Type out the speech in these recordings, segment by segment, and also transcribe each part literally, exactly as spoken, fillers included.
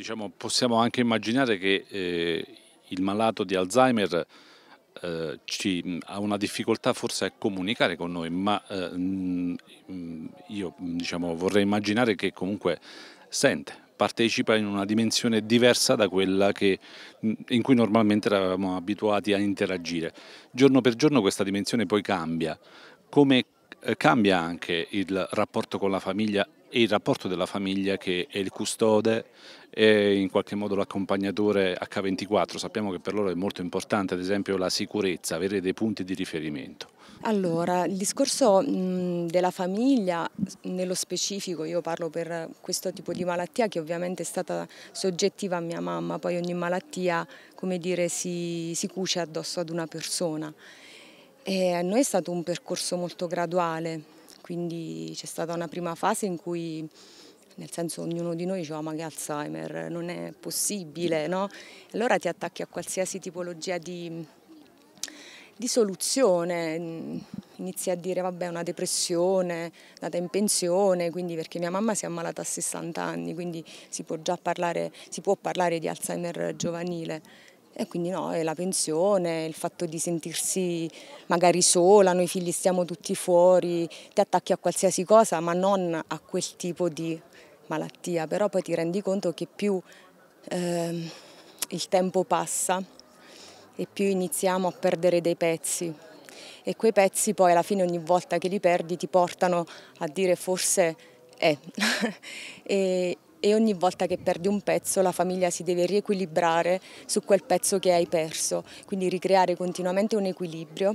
diciamo, possiamo anche immaginare che eh, il malato di Alzheimer eh, ci, ha una difficoltà forse a comunicare con noi, ma eh, mh, io diciamo, vorrei immaginare che comunque sente, partecipa in una dimensione diversa da quella che, in cui normalmente eravamo abituati a interagire. Giorno per giorno questa dimensione poi cambia. Come eh, cambia anche il rapporto con la famiglia e il rapporto della famiglia che è il custode e in qualche modo l'accompagnatore acca ventiquattro. Sappiamo che per loro è molto importante, ad esempio, la sicurezza, avere dei punti di riferimento. Allora, il discorso mh, della famiglia, nello specifico, io parlo per questo tipo di malattia che ovviamente è stata soggettiva a mia mamma, poi ogni malattia, come dire, si, si cuce addosso ad una persona. E a noi è stato un percorso molto graduale, quindi c'è stata una prima fase in cui, nel senso, ognuno di noi diceva ma che Alzheimer, non è possibile, no? Allora ti attacchi a qualsiasi tipologia di di soluzione, inizi a dire vabbè una depressione, andata in pensione, quindi perché mia mamma si è ammalata a sessanta anni, quindi si può già parlare, si può parlare di Alzheimer giovanile. E quindi no, è la pensione, il fatto di sentirsi magari sola, noi figli stiamo tutti fuori, ti attacchi a qualsiasi cosa ma non a quel tipo di malattia, però poi ti rendi conto che più eh, il tempo passa e più iniziamo a perdere dei pezzi e quei pezzi poi alla fine ogni volta che li perdi ti portano a dire forse è e, e ogni volta che perdi un pezzo la famiglia si deve riequilibrare su quel pezzo che hai perso, quindi ricreare continuamente un equilibrio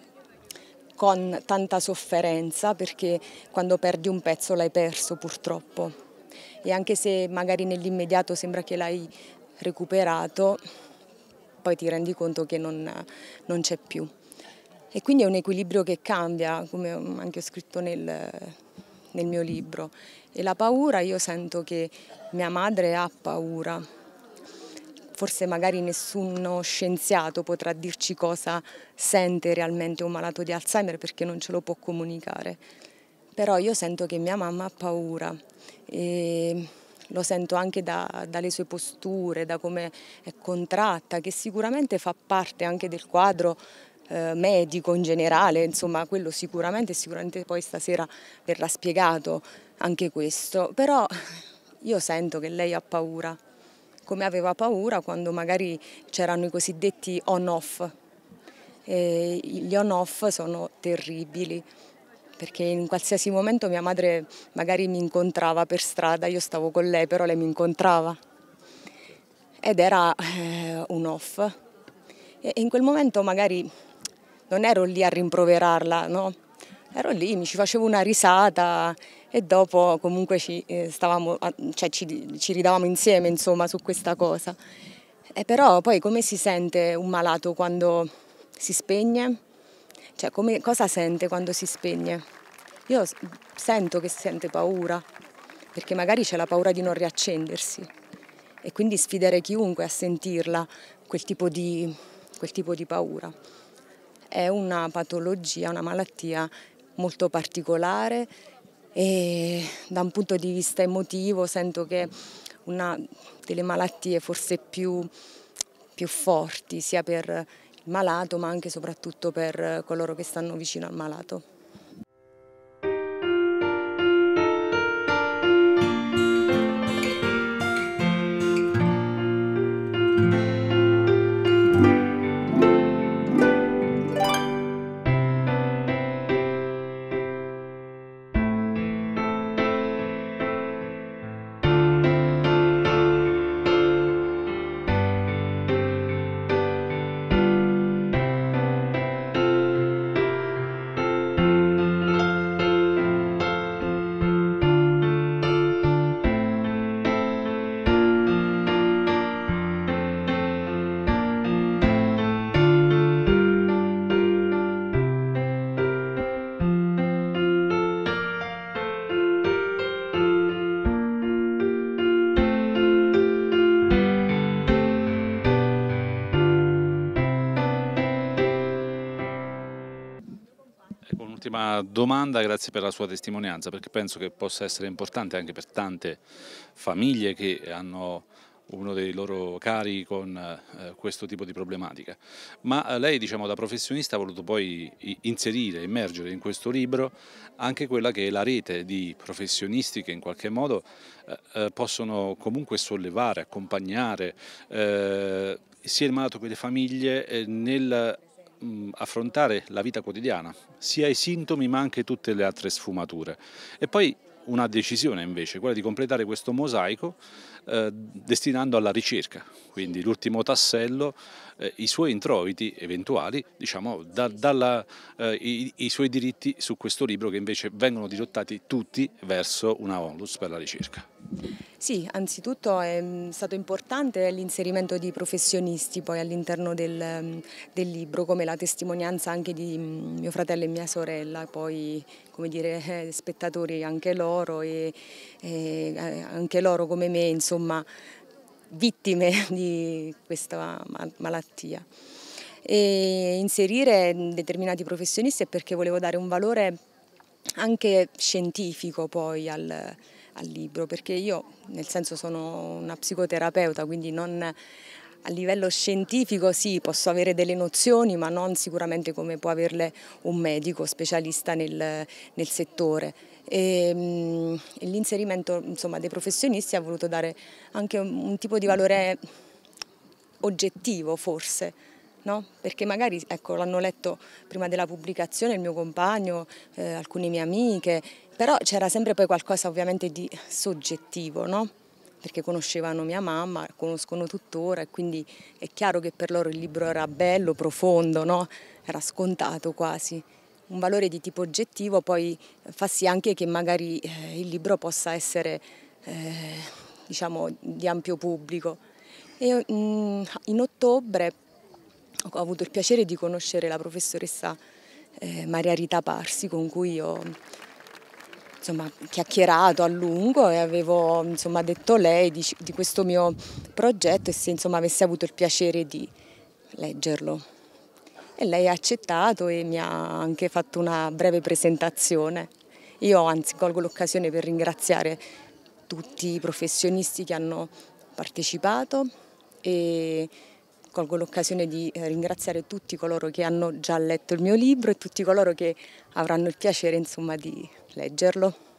con tanta sofferenza perché quando perdi un pezzo l'hai perso purtroppo e anche se magari nell'immediato sembra che l'hai recuperato poi ti rendi conto che non, non c'è più. E quindi è un equilibrio che cambia, come anche ho scritto nel, nel mio libro. E la paura, io sento che mia madre ha paura. Forse magari nessuno scienziato potrà dirci cosa sente realmente un malato di Alzheimer perché non ce lo può comunicare. Però io sento che mia mamma ha paura. E lo sento anche da, dalle sue posture, da come è contratta, che sicuramente fa parte anche del quadro eh, medico in generale, insomma quello sicuramente, sicuramente poi stasera verrà spiegato anche questo, però io sento che lei ha paura, come aveva paura quando magari c'erano i cosiddetti on-off, e gli on-off sono terribili. Perché in qualsiasi momento mia madre magari mi incontrava per strada, io stavo con lei, però lei mi incontrava ed era eh, un off. E in quel momento magari non ero lì a rimproverarla, no? Ero lì, mi ci facevo una risata e dopo comunque ci, eh, stavamo, cioè ci, ci ridavamo insieme insomma su questa cosa. E però poi come si sente un malato quando si spegne? Cioè, come, cosa sente quando si spegne? Io sento che sente paura, perché magari c'è la paura di non riaccendersi e quindi sfidare chiunque a sentirla, quel tipo di, quel tipo di paura. È una patologia, una malattia molto particolare e da un punto di vista emotivo sento che è una delle malattie forse più, più forti, sia per il malato ma anche e soprattutto per coloro che stanno vicino al malato. Un'ultima domanda, grazie per la sua testimonianza, perché penso che possa essere importante anche per tante famiglie che hanno uno dei loro cari con eh, questo tipo di problematica, ma eh, lei, diciamo, da professionista ha voluto poi inserire, immergere in questo libro anche quella che è la rete di professionisti che in qualche modo eh, eh, possono comunque sollevare, accompagnare eh, sia il malato che le famiglie eh, nel mh, affrontare la vita quotidiana, sia i sintomi ma anche tutte le altre sfumature. E poi una decisione invece, quella di completare questo mosaico eh, destinando alla ricerca, quindi l'ultimo tassello, eh, i suoi introiti eventuali, diciamo, da, dalla, eh, i, i suoi diritti su questo libro che invece vengono dirottati tutti verso una onlus per la ricerca. Sì, anzitutto è stato importante l'inserimento di professionisti poi all'interno del, del libro, come la testimonianza anche di mio fratello e mia sorella, poi come dire spettatori anche loro e, e anche loro come me, insomma, vittime di questa malattia. E inserire determinati professionisti è perché volevo dare un valore anche scientifico poi al, al libro, perché io nel senso sono una psicoterapeuta, quindi non a livello scientifico sì, posso avere delle nozioni, ma non sicuramente come può averle un medico specialista nel, nel settore. E, mh, l'inserimento insomma, dei professionisti ha voluto dare anche un, un tipo di valore oggettivo forse. No? Perché magari ecco, l'hanno letto prima della pubblicazione il mio compagno, eh, alcune mie amiche, però c'era sempre poi qualcosa ovviamente di soggettivo, no? Perché conoscevano mia mamma, conoscono tuttora e quindi è chiaro che per loro il libro era bello, profondo, no? Era scontato quasi. Un valore di tipo oggettivo poi fa sì anche che magari eh, il libro possa essere eh, diciamo, di ampio pubblico. E, mh, in ottobre ho avuto il piacere di conoscere la professoressa eh, Maria Rita Parsi, con cui ho insomma, chiacchierato a lungo e avevo insomma, detto a lei di, di questo mio progetto e se insomma, avesse avuto il piacere di leggerlo. E lei ha accettato e mi ha anche fatto una breve presentazione. Io anzi colgo l'occasione per ringraziare tutti i professionisti che hanno partecipato e colgo l'occasione di ringraziare tutti coloro che hanno già letto il mio libro e tutti coloro che avranno il piacere insomma, di leggerlo.